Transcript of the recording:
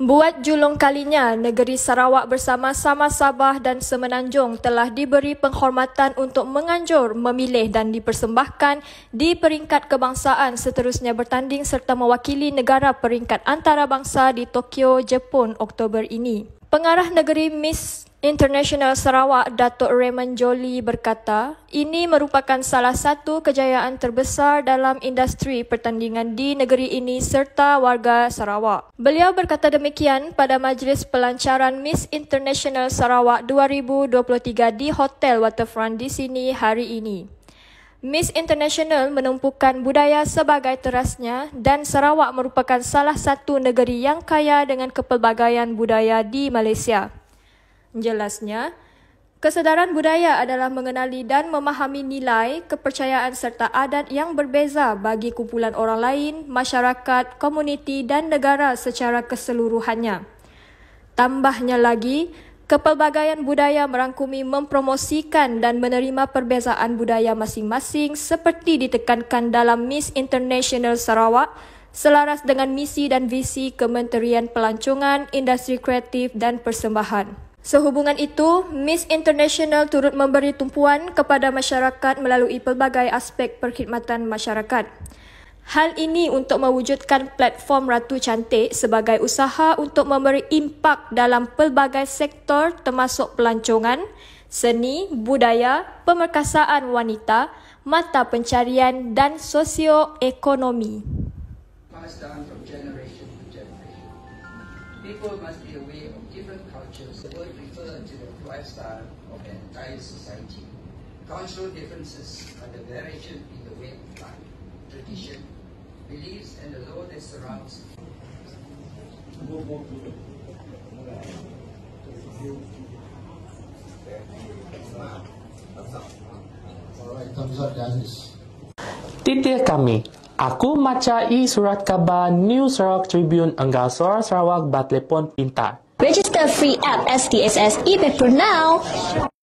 Buat julung kalinya, negeri Sarawak bersama-sama Sabah dan Semenanjung telah diberi penghormatan untuk menganjur, memilih dan dipersembahkan di peringkat kebangsaan seterusnya bertanding serta mewakili negara peringkat antarabangsa di Tokyo, Jepun Oktober ini. Pengarah negeri Miss International Sarawak, Datuk Raymond Jolie berkata, ini merupakan salah satu kejayaan terbesar dalam industri pertandingan di negeri ini serta warga Sarawak. Beliau berkata demikian pada majlis pelancaran Miss International Sarawak 2023 di Hotel Waterfront di sini hari ini. Miss International menumpukan budaya sebagai terasnya dan Sarawak merupakan salah satu negeri yang kaya dengan kepelbagaian budaya di Malaysia. Jelasnya, kesedaran budaya adalah mengenali dan memahami nilai, kepercayaan serta adat yang berbeza bagi kumpulan orang lain, masyarakat, komuniti dan negara secara keseluruhannya. Tambahnya lagi, kepelbagaian budaya merangkumi mempromosikan dan menerima perbezaan budaya masing-masing seperti ditekankan dalam Miss International Sarawak, selaras dengan misi dan visi Kementerian Pelancongan, Industri Kreatif dan Persembahan. Sehubungan itu, Miss International turut memberi tumpuan kepada masyarakat melalui pelbagai aspek perkhidmatan masyarakat. Hal ini untuk mewujudkan platform Ratu Cantik sebagai usaha untuk memberi impak dalam pelbagai sektor termasuk pelancongan, seni, budaya, pemerkasaan wanita, mata pencarian dan sosioekonomi. People must be aware of different cultures. The word refers to the lifestyle of an entire society. Cultural differences are the variation in the way of life, tradition, beliefs, and the law that surrounds. Alright, thumbs up, guys. Titik kami. Aku macai surat khabar New Sarawak Tribune Enggal Suara Sarawak bat telepon pintar. Register free app STSS e-paper now.